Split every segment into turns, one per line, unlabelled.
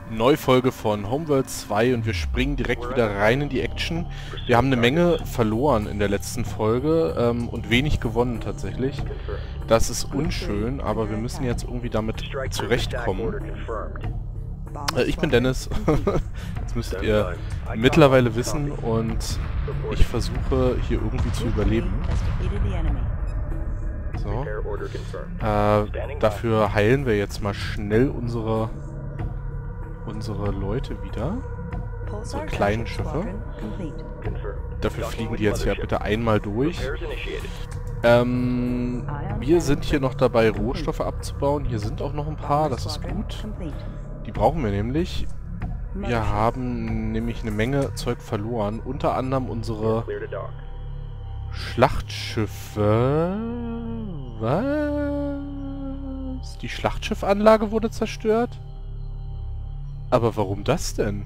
Neufolge von Homeworld 2 und wir springen direkt wieder rein in die Action. Wir haben eine Menge verloren in der letzten Folge und wenig gewonnen tatsächlich. Das ist unschön, aber wir müssen jetzt irgendwie damit zurechtkommen. Ich bin Dennis, das müsstet ihr mittlerweile wissen und ich versuche hier irgendwie zu überleben. So. Dafür heilen wir jetzt mal schnell unsere Leute wieder. Unsere kleinen Schiffe. Dafür fliegen die jetzt ja bitte einmal durch. Wir sind hier noch dabei, Rohstoffe abzubauen. Hier sind auch noch ein paar, das ist gut. Die brauchen wir nämlich. Wir haben nämlich eine Menge Zeug verloren. Unter anderem unsere Schlachtschiffe. Was? Die Schlachtschiffanlage wurde zerstört? Aber warum das denn?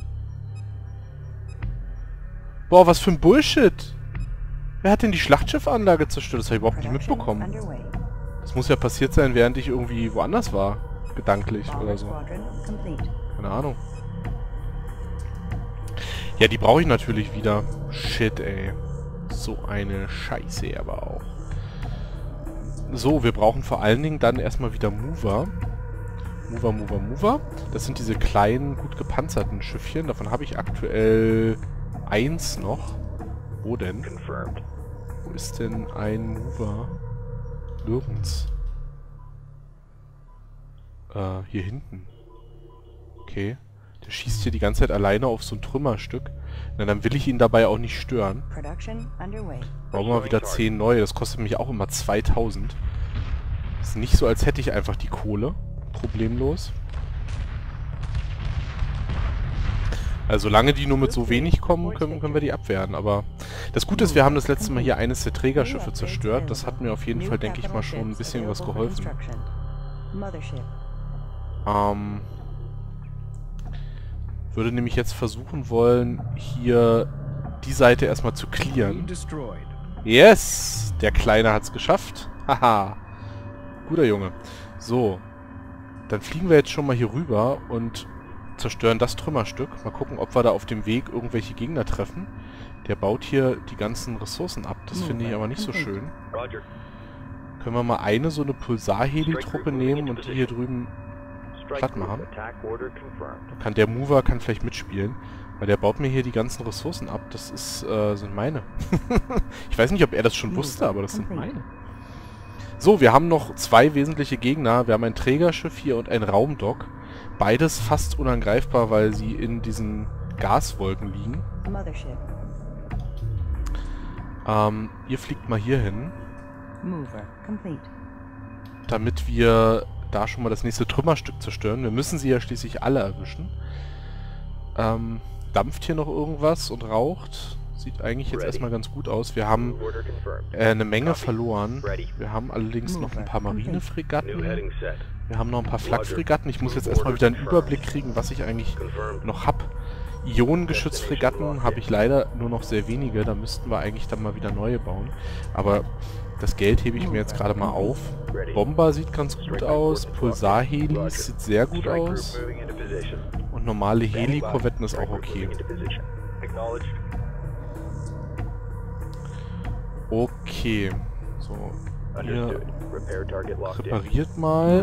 Boah, was für ein Bullshit! Wer hat denn die Schlachtschiffanlage zerstört? Das habe ich überhaupt nicht mitbekommen. Das muss ja passiert sein, während ich irgendwie woanders war. Gedanklich oder so. Keine Ahnung. Ja, die brauche ich natürlich wieder. Shit, ey. So eine Scheiße aber auch. So, wir brauchen vor allen Dingen dann erstmal wieder Mover. Mover. Das sind diese kleinen, gut gepanzerten Schiffchen. Davon habe ich aktuell 1 noch. Wo denn? Wo ist denn ein Mover? Nirgends. Hier hinten. Okay. Der schießt hier die ganze Zeit alleine auf so ein Trümmerstück. Na, dann will ich ihn dabei auch nicht stören. Brauchen wir mal wieder 10 neue. Das kostet mich auch immer 2000. Ist nicht so, als hätte ich einfach die Kohle. Problemlos. Also solange die nur mit so wenig kommen, können wir die abwehren. Aber das Gute ist, wir haben das letzte Mal hier eines der Trägerschiffe zerstört. Das hat mir auf jeden Fall, denke ich mal, schon ein bisschen was geholfen. Würde nämlich jetzt versuchen wollen, hier die Seite erstmal zu clearen. Yes! Der Kleine hat's geschafft. Haha. Guter Junge. So. Dann fliegen wir jetzt schon mal hier rüber und zerstören das Trümmerstück. Mal gucken, ob wir da auf dem Weg irgendwelche Gegner treffen. Der baut hier die ganzen Ressourcen ab. Das finde ich aber nicht so schön. Können wir mal eine so eine Pulsar-Heli-Truppe nehmen und die hier drüben platt machen. Der Mover kann vielleicht mitspielen, weil der baut mir hier die ganzen Ressourcen ab. Das ist, sind meine. Ich weiß nicht, ob er das schon wusste, aber das sind meine. So, wir haben noch 2 wesentliche Gegner. Wir haben ein Trägerschiff hier und ein Raumdock. Beides fast unangreifbar, weil sie in diesen Gaswolken liegen. Ihr fliegt mal hier hin. Damit wir da schon mal das nächste Trümmerstück zerstören. Wir müssen sie ja schließlich alle erwischen. Dampft hier noch irgendwas und raucht? Sieht eigentlich jetzt erstmal ganz gut aus. Wir haben eine Menge verloren. Wir haben allerdings noch ein paar Marinefregatten. Wir haben noch ein paar Flakfregatten. Ich muss jetzt erstmal wieder einen Überblick kriegen, was ich eigentlich noch habe. Ionengeschützfregatten habe ich leider nur noch sehr wenige. Da müssten wir eigentlich dann mal wieder neue bauen. Aber das Geld hebe ich mir jetzt gerade mal auf. Bomber sieht ganz gut aus. Pulsar-Helis sieht sehr gut aus. Und normale Heli-Korvetten ist auch okay. Okay. So. Ihr repariert mal.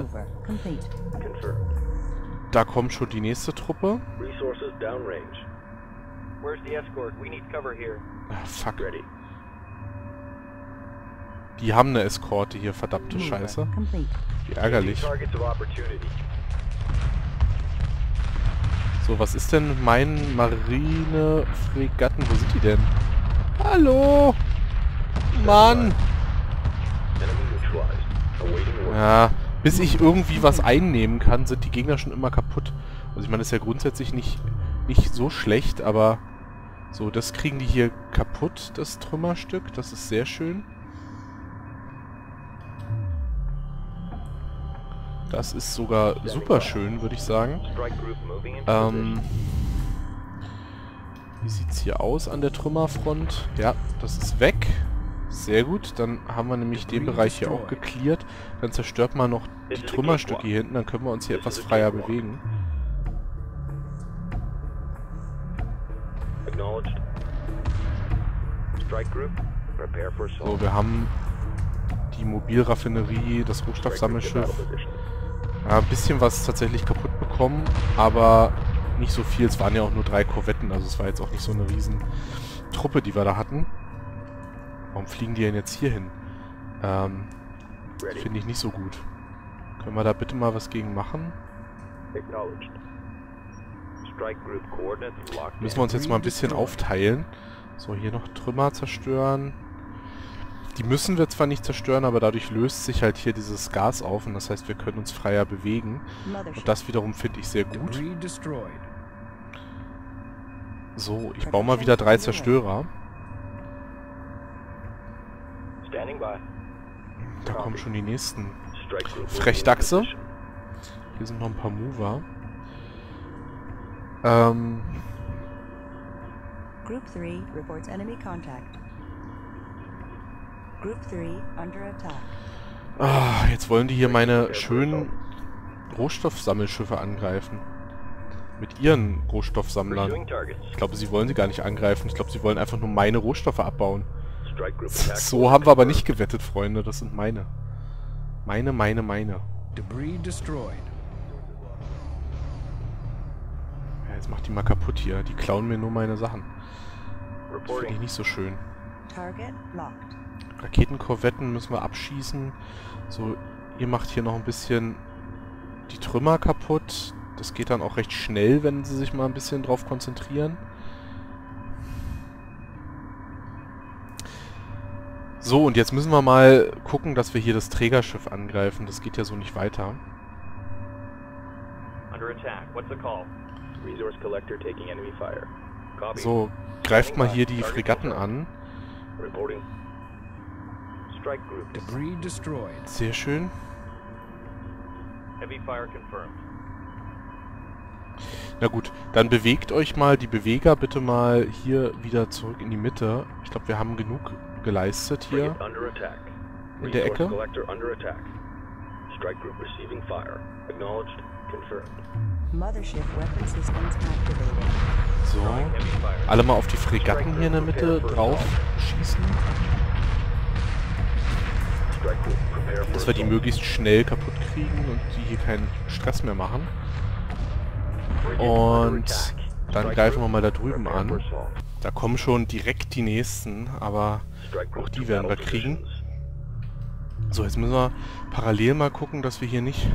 Da kommt schon die nächste Truppe. Ah, fuck. Die haben eine Eskorte hier, verdammte Scheiße. Wie ärgerlich. So, was ist denn mit meinen Marinefregatten? Wo sind die denn? Hallo! Mann! Ja, bis ich irgendwie was einnehmen kann, sind die Gegner schon immer kaputt. Also ich meine, das ist ja grundsätzlich nicht so schlecht, aber so, das kriegen die hier kaputt, das Trümmerstück. Das ist sehr schön. Das ist sogar super schön, würde ich sagen. Wie sieht es hier aus an der Trümmerfront? Ja, das ist weg. Sehr gut, dann haben wir nämlich den Bereich hier auch gecleart. Dann zerstört man noch die Trümmerstücke hier hinten, dann können wir uns hier etwas freier bewegen. So, wir haben die Mobilraffinerie, das Rohstoffsammelschiff. Ja, ein bisschen was tatsächlich kaputt bekommen, aber nicht so viel. Es waren ja auch nur 3 Korvetten, also es war jetzt auch nicht so eine riesen Truppe, die wir da hatten. Warum fliegen die denn jetzt hier hin? Finde ich nicht so gut. Können wir da bitte mal was gegen machen? Müssen wir uns jetzt mal ein bisschen aufteilen. So, hier noch Trümmer zerstören. Die müssen wir zwar nicht zerstören, aber dadurch löst sich halt hier dieses Gas auf und das heißt, wir können uns freier bewegen. Und das wiederum finde ich sehr gut. So, ich baue mal wieder 3 Zerstörer. Da kommen schon die nächsten Frechdachse. Hier sind noch ein paar Mover.
Group 3 reports enemy contact. Group 3 under attack.
Ah, jetzt wollen die hier meine schönen Rohstoffsammelschiffe angreifen. Mit ihren Rohstoffsammlern. Ich glaube, sie wollen sie gar nicht angreifen. Ich glaube, sie wollen einfach nur meine Rohstoffe abbauen. So haben wir aber nicht gewettet, Freunde. Das sind meine. Meine.
Debris destroyed.
Ja, jetzt macht die mal kaputt hier. Die klauen mir nur meine Sachen. Das finde ich nicht so schön. Raketenkorvetten müssen wir abschießen. So, ihr macht hier noch ein bisschen die Trümmer kaputt. Das geht dann auch recht schnell, wenn sie sich mal ein bisschen drauf konzentrieren. So, und jetzt müssen wir mal gucken, dass wir hier das Trägerschiff angreifen. Das geht ja so nicht weiter. So, greift mal hier die Fregatten an. Sehr schön. Na gut, dann bewegt euch mal, die Beweger bitte mal hier wieder zurück in die Mitte. Ich glaube, wir haben genug geleistet hier in der Ecke. So, alle mal auf die Fregatten hier in der Mitte drauf schießen. Dass wir die möglichst schnell kaputt kriegen und die hier keinen Stress mehr machen. Und dann greifen wir mal da drüben an. Da kommen schon direkt die nächsten, aber auch die werden wir kriegen. So, jetzt müssen wir parallel mal gucken, dass wir hier nicht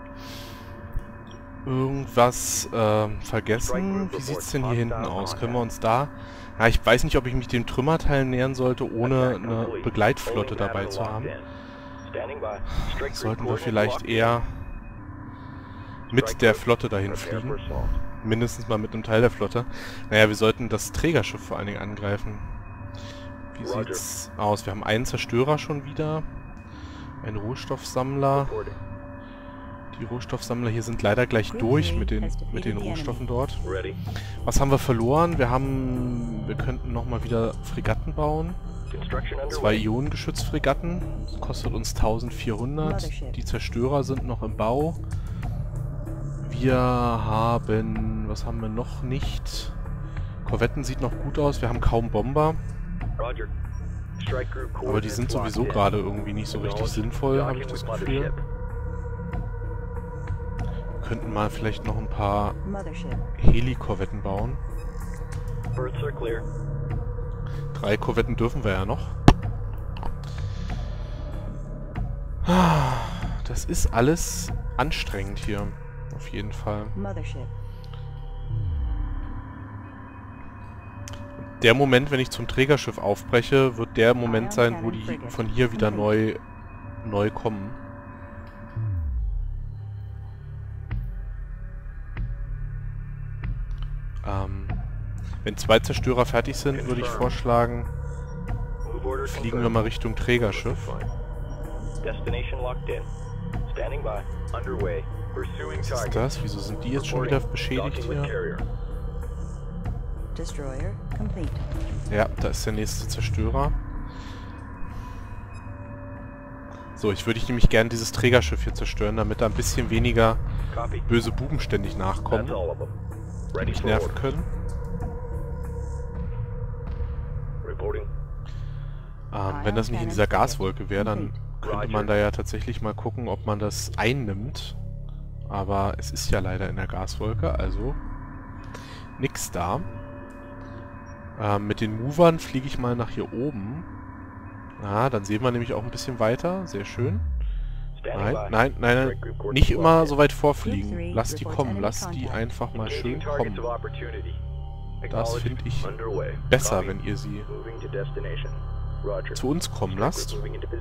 irgendwas vergessen. Wie sieht es denn hier hinten aus? Können wir uns da... Ja, ich weiß nicht, ob ich mich dem Trümmerteil nähern sollte, ohne eine Begleitflotte dabei zu haben. Sollten wir vielleicht eher mit der Flotte dahin fliegen. Mindestens mal mit einem Teil der Flotte. Naja, wir sollten das Trägerschiff vor allen Dingen angreifen. Wie sieht's aus? Wir haben einen Zerstörer schon wieder. Einen Rohstoffsammler. Die Rohstoffsammler hier sind leider gleich durch mit den Rohstoffen dort. Was haben wir verloren? Wir könnten nochmal wieder Fregatten bauen. 2 Ionengeschützfregatten. Das kostet uns 1400. Die Zerstörer sind noch im Bau. Wir haben... Was haben wir noch nicht? Korvetten sieht noch gut aus. Wir haben kaum Bomber. Aber die sind sowieso gerade irgendwie nicht so richtig sinnvoll, habe ich das Gefühl. Wir könnten mal vielleicht noch ein paar Heli-Korvetten bauen. 3 Korvetten dürfen wir ja noch. Das ist alles anstrengend hier. Auf jeden Fall. Der Moment, wenn ich zum Trägerschiff aufbreche, wird der Moment sein, wo die von hier wieder neu kommen. Wenn 2 Zerstörer fertig sind, würde ich vorschlagen, fliegen wir mal Richtung Trägerschiff. Was ist das? Wieso sind die jetzt schon wieder beschädigt hier? Ja, da ist der nächste Zerstörer. So, ich würde nämlich gerne dieses Trägerschiff hier zerstören, damit da ein bisschen weniger böse Buben ständig nachkommen, die mich nerven können. Wenn das nicht in dieser Gaswolke wäre, dann könnte man da ja tatsächlich mal gucken, ob man das einnimmt. Aber es ist ja leider in der Gaswolke, also nix da. Mit den Movern fliege ich mal nach hier oben. Dann sehen wir nämlich auch ein bisschen weiter. Sehr schön. Nein. Nicht immer so weit vorfliegen. Lass die kommen. Lass die einfach mal schön kommen. Das finde ich besser, wenn ihr sie zu uns kommen lasst.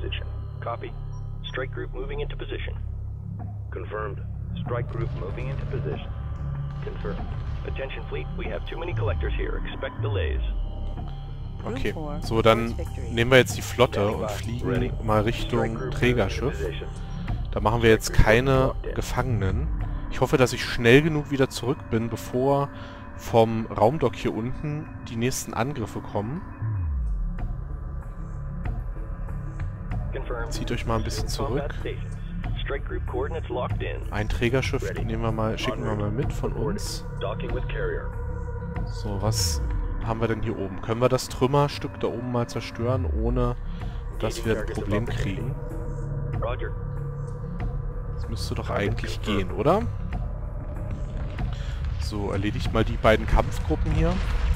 Okay, so dann nehmen wir jetzt die Flotte und fliegen mal Richtung Trägerschiff. Da machen wir jetzt keine Gefangenen. Ich hoffe, dass ich schnell genug wieder zurück bin, bevor vom Raumdock hier unten die nächsten Angriffe kommen. Zieht euch mal ein bisschen zurück. Ein Trägerschiff schicken wir mal mit von uns. So, was haben wir denn hier oben? Können wir das Trümmerstück da oben mal zerstören, ohne dass wir ein Problem kriegen? Das müsste doch eigentlich gehen, oder? So, erledigt mal die beiden Kampfgruppen hier.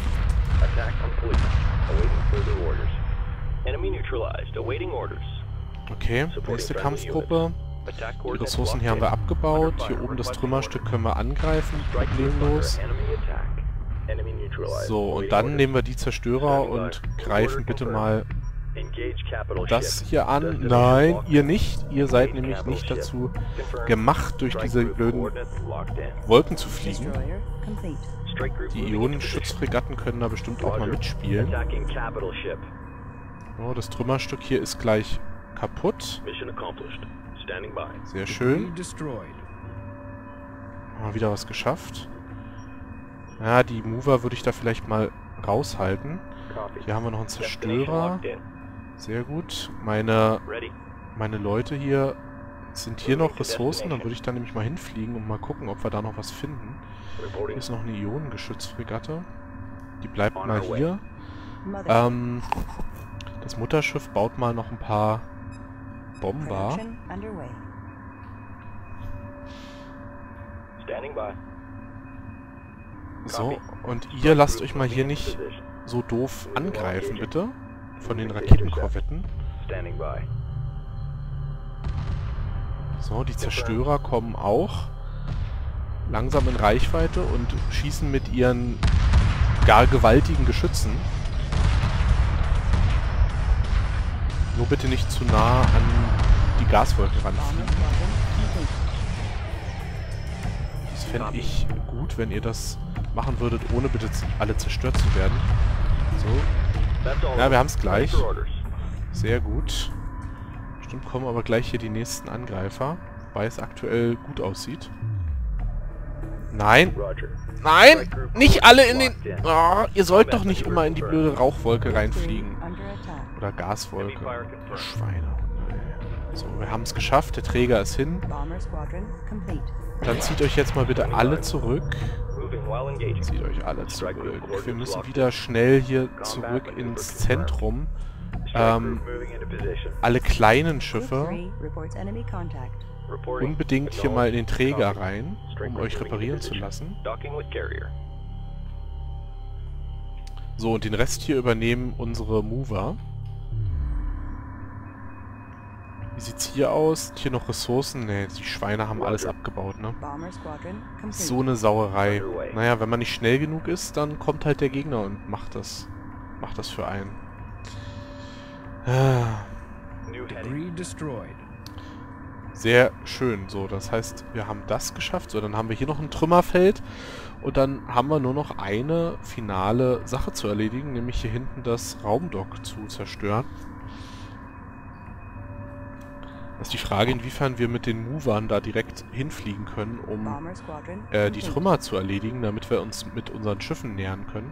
Okay, nächste Kampfgruppe. Die Ressourcen hier haben wir abgebaut. Hier oben das Trümmerstück können wir angreifen, problemlos. So, und dann nehmen wir die Zerstörer und greifen bitte mal das hier an. Nein, ihr nicht. Ihr seid nämlich nicht dazu gemacht, durch diese blöden Wolken zu fliegen. Die Ionenschutzfregatten können da bestimmt auch mal mitspielen. So, das Trümmerstück hier ist gleich kaputt. Sehr schön. Haben wir wieder was geschafft. Ja, die Mover würde ich da vielleicht mal raushalten. Hier haben wir noch einen Zerstörer. Sehr gut. Meine Leute hier... Sind hier noch Ressourcen? Dann würde ich da nämlich mal hinfliegen und mal gucken, ob wir da noch was finden. Hier ist noch eine Ionengeschützfregatte. Die bleibt mal hier. Das Mutterschiff baut mal noch ein paar Bomber. So, und ihr lasst euch mal hier nicht so doof angreifen, bitte. Von den Raketenkorvetten. So, die Zerstörer kommen auch langsam in Reichweite und schießen mit ihren gar gewaltigen Geschützen. Nur bitte nicht zu nah an die Gaswolke ranfliegen. Das fände ich gut, wenn ihr das machen würdet, ohne bitte alle zerstört zu werden. So. Ja, wir haben es gleich. Sehr gut. Bestimmt kommen aber gleich hier die nächsten Angreifer, weil es aktuell gut aussieht. Nein! Nein! Nicht alle in den... Oh, ihr sollt doch nicht immer in die blöde Rauchwolke reinfliegen. Oder Gaswolke. Schweine. So, wir haben es geschafft. Der Träger ist hin. Dann zieht euch jetzt mal bitte alle zurück. Zieht euch alle zurück. Wir müssen wieder schnell hier zurück ins Zentrum. Alle kleinen Schiffe unbedingt hier mal in den Träger rein, um euch reparieren zu lassen. So, und den Rest hier übernehmen unsere Mover. Wie sieht's hier aus? Hier noch Ressourcen? Ne, die Schweine haben alles abgebaut, ne? So eine Sauerei. Naja, wenn man nicht schnell genug ist, dann kommt halt der Gegner und macht das für einen. Sehr schön. So, das heißt, wir haben das geschafft. So, dann haben wir hier noch ein Trümmerfeld. Und dann haben wir nur noch eine finale Sache zu erledigen, nämlich hier hinten das Raumdock zu zerstören. Das ist die Frage, inwiefern wir mit den Movern da direkt hinfliegen können, um die Trümmer zu erledigen, damit wir uns mit unseren Schiffen nähern können.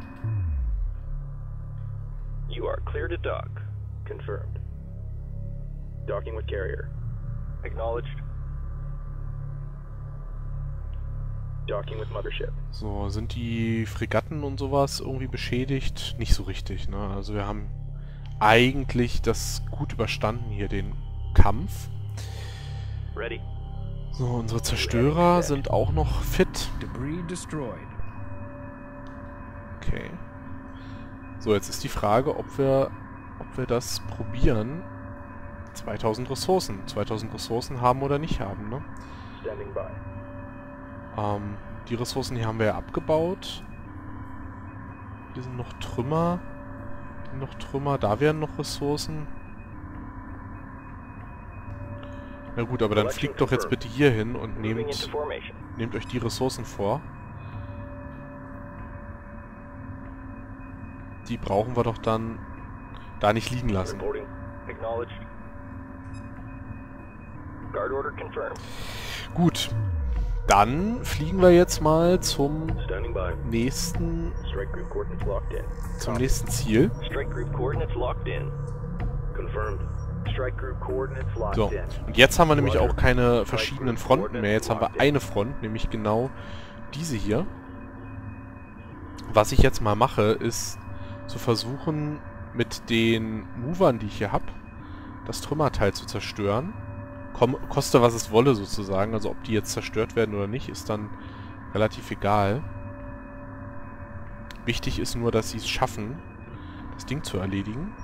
You are clear to dock. Confirmed. Docking with carrier. Acknowledged. Docking with mothership. So, sind die Fregatten und sowas irgendwie beschädigt? Nicht so richtig, ne? Also wir haben eigentlich das gut überstanden hier, den Kampf. So, unsere Zerstörer sind auch noch fit. Okay. So, jetzt ist die Frage, ob wir das probieren. 2000 Ressourcen. 2000 Ressourcen haben oder nicht haben, ne? Die Ressourcen hier haben wir ja abgebaut. Hier sind noch Trümmer. Da wären noch Ressourcen. Na gut, aber dann fliegt doch jetzt bitte hier hin und nehmt euch die Ressourcen vor. Die brauchen wir doch dann da nicht liegen lassen. Gut, dann fliegen wir jetzt mal zum nächsten Ziel. So, und jetzt haben wir nämlich auch keine verschiedenen Fronten mehr. Jetzt haben wir eine Front, nämlich genau diese hier. Was ich jetzt mal mache, ist zu versuchen, mit den Movern, die ich hier habe, das Trümmerteil zu zerstören. Koste was es wolle sozusagen. Also ob die jetzt zerstört werden oder nicht, ist dann relativ egal. Wichtig ist nur, dass sie es schaffen, das Ding zu erledigen.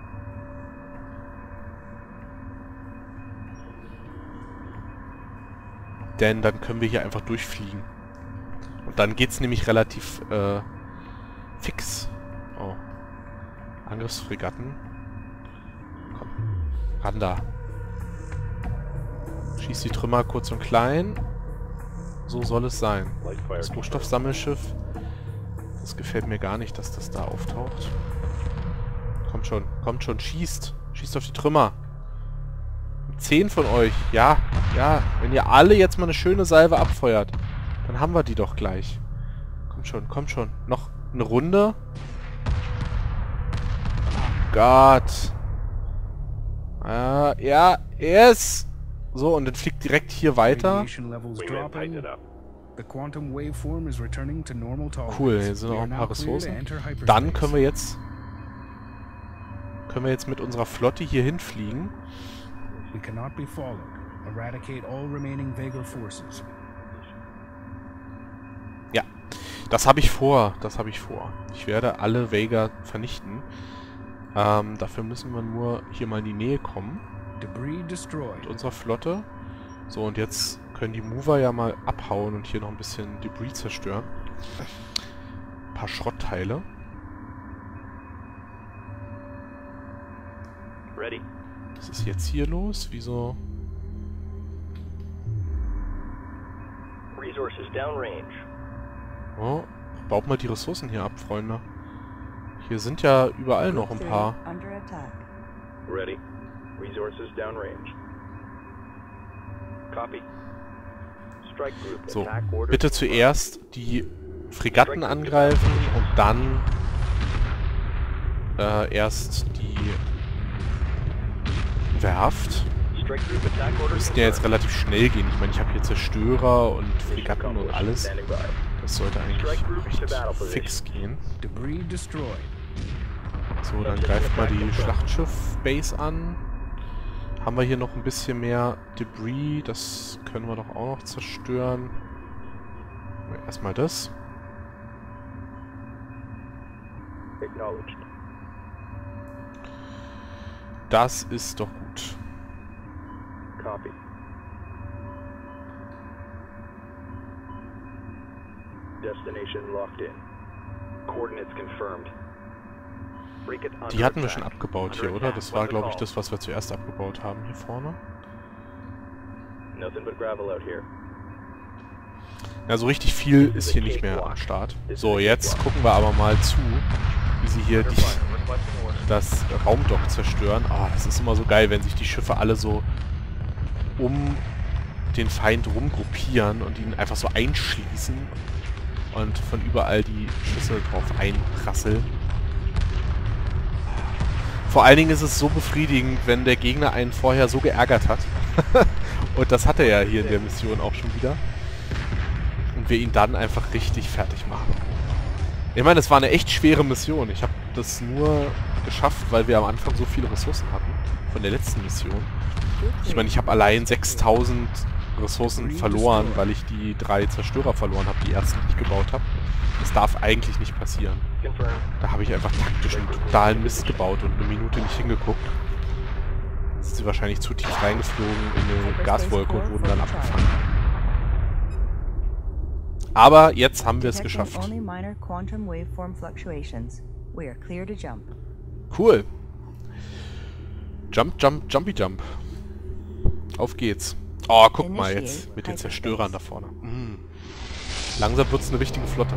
Denn dann können wir hier einfach durchfliegen. Und dann geht's nämlich relativ fix. Oh. Angriffsfregatten. Komm. Ran da. Schieß die Trümmer kurz und klein. So soll es sein. Das Rohstoffsammelschiff. Das gefällt mir gar nicht, dass das da auftaucht. Kommt schon, schießt. Schießt auf die Trümmer. 10 von euch. Ja, wenn ihr alle jetzt mal eine schöne Salve abfeuert, dann haben wir die doch gleich. Kommt schon. Noch eine Runde. Oh Gott. Ja, yes. So, und dann fliegt direkt hier weiter. Cool, hier sind auch ein paar Ressourcen. Dann können wir jetzt mit unserer Flotte hier hinfliegen. Ja, das habe ich vor. Ich werde alle Vega vernichten. Dafür müssen wir nur hier mal in die Nähe kommen. Mit unserer Flotte. So, und jetzt können die Mover ja mal abhauen und hier noch ein bisschen Debris zerstören. Ein paar Schrottteile. Was ist jetzt hier los? Wieso? Oh, baut mal die Ressourcen hier ab, Freunde. Hier sind ja überall noch ein paar. So, bitte zuerst die Fregatten angreifen und dann erst die Werft. Müssten ja jetzt relativ schnell gehen. Ich meine, ich habe hier Zerstörer und Fregatten und alles. Das sollte eigentlich recht fix gehen. So, dann greift mal die Schlachtschiff-Base an. Haben wir hier noch ein bisschen mehr Debris. Das können wir doch auch noch zerstören. Erstmal das. Das ist doch gut. Die hatten wir schon abgebaut hier, oder? Das war, glaube ich, das, was wir zuerst abgebaut haben hier vorne. Ja, so richtig viel ist hier nicht mehr am Start. So, jetzt gucken wir aber mal zu, wie sie hier das Raumdock zerstören. Ah, das ist immer so geil, wenn sich die Schiffe alle so um den Feind rumgruppieren und ihn einfach so einschließen und von überall die Schüsse drauf einprasseln. Vor allen Dingen ist es so befriedigend, wenn der Gegner einen vorher so geärgert hat. Und das hat er ja hier in der Mission auch schon wieder. Und wir ihn dann einfach richtig fertig machen. Ich meine, es war eine echt schwere Mission. Ich habe das nur geschafft, weil wir am Anfang so viele Ressourcen hatten. Von der letzten Mission. Ich meine, ich habe allein 6000 Ressourcen verloren, weil ich die 3 Zerstörer verloren habe, die ersten nicht gebaut habe. Das darf eigentlich nicht passieren. Da habe ich einfach taktisch einen totalen Mist gebaut und eine Minute nicht hingeguckt. Da sind sie wahrscheinlich zu tief reingeflogen in eine Gaswolke und wurden dann abgefangen. Aber jetzt haben wir es geschafft. Cool. Jump, jump, jumpy jump. Auf geht's. Oh, guck mal jetzt mit den Zerstörern da vorne. Langsam wird's eine richtige Flotte.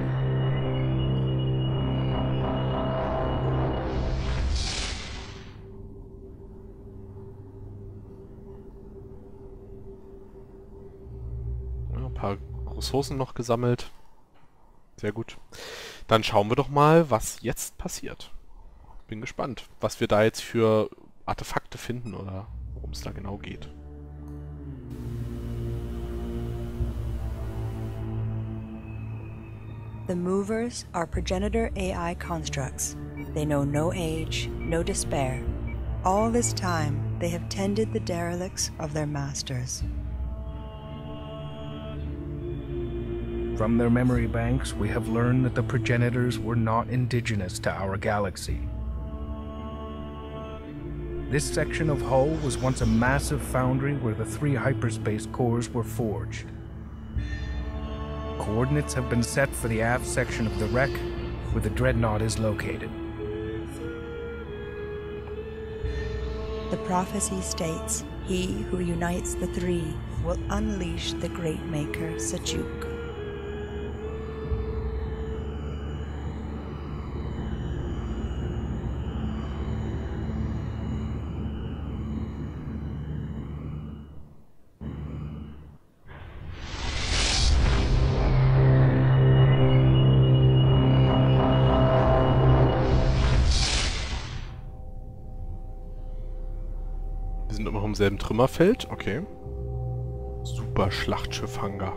Ja, ein paar Ressourcen noch gesammelt. Sehr gut. Dann schauen wir doch mal, was jetzt passiert. Bin gespannt, was wir da jetzt für Artefakte finden oder worum es da genau geht.
The movers are progenitor AI constructs. They know no age, no despair. All this time, they have tended the derelicts of their masters.
From their memory banks, we have learned that the progenitors were not indigenous to our galaxy. This section of Hull was once a massive foundry where the 3 hyperspace cores were forged. Coordinates have been set for the aft section of the wreck, where the Dreadnought is located.
The prophecy states, he who unites the 3 will unleash the great maker, Sajuk.
Wir sind immer noch im selben Trümmerfeld. Okay. Super Schlachtschiff-Hangar.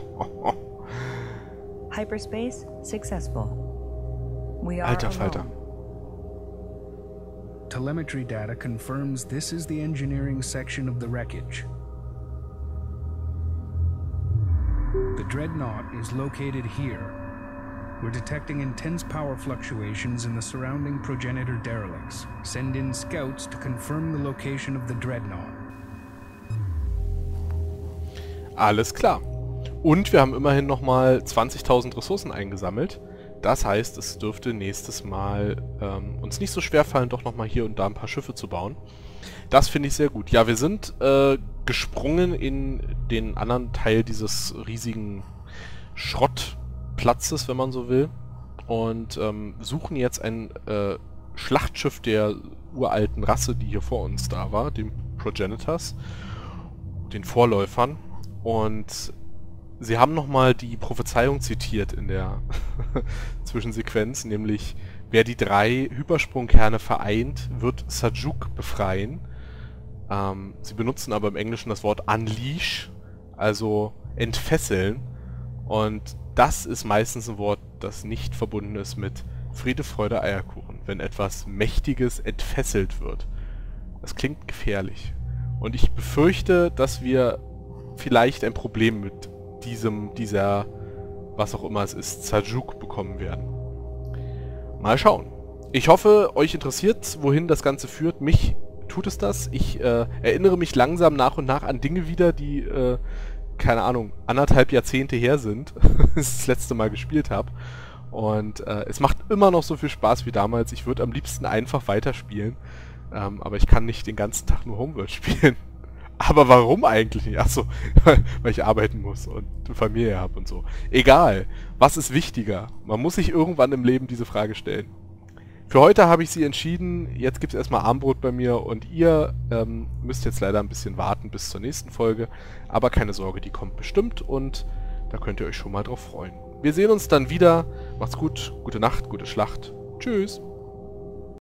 Hyperspace successful. We are
Alter Falter.
alone.
Telemetry data confirms this is the engineering section of the wreckage. The Dreadnought is located here. We're detecting intense power fluctuations in the surrounding progenitor derelicts. Send in scouts to confirm the location of the Dreadnought.
Alles klar. Und wir haben immerhin nochmal 20.000 Ressourcen eingesammelt. Das heißt, es dürfte nächstes Mal uns nicht so schwer fallen, doch nochmal hier und da ein paar Schiffe zu bauen. Das finde ich sehr gut. Ja, wir sind gesprungen in den anderen Teil dieses riesigen Schrottplatzes, wenn man so will. Und suchen jetzt ein Schlachtschiff der uralten Rasse, die hier vor uns da war, den Progenitors, den Vorläufern. Und sie haben nochmal die Prophezeiung zitiert in der Zwischensequenz, nämlich wer die 3 Hypersprungkerne vereint, wird Sajuk befreien. Sie benutzen aber im Englischen das Wort unleash, also entfesseln. Und das ist meistens ein Wort, das nicht verbunden ist mit Friede, Freude, Eierkuchen, wenn etwas Mächtiges entfesselt wird. Das klingt gefährlich. Und ich befürchte, dass wir vielleicht ein Problem mit dieser, was auch immer es ist, Sajuk bekommen werden. Mal schauen. Ich hoffe, euch interessiert, wohin das Ganze führt. Mich tut es das. Ich erinnere mich langsam nach und nach an Dinge wieder, die, keine Ahnung, 1,5 Jahrzehnte her sind, als ich das letzte Mal gespielt habe. Und es macht immer noch so viel Spaß wie damals. Ich würde am liebsten einfach weiterspielen. Aber ich kann nicht den ganzen Tag nur Homeworld spielen. Aber warum eigentlich nicht? Achso, weil ich arbeiten muss und eine Familie habe und so. Egal, was ist wichtiger? Man muss sich irgendwann im Leben diese Frage stellen. Für heute habe ich sie entschieden. Jetzt gibt es erstmal Armbrot bei mir und ihr müsst jetzt leider ein bisschen warten bis zur nächsten Folge. Aber keine Sorge, die kommt bestimmt und da könnt ihr euch schon mal drauf freuen. Wir sehen uns dann wieder. Macht's gut, gute Nacht, gute Schlacht. Tschüss.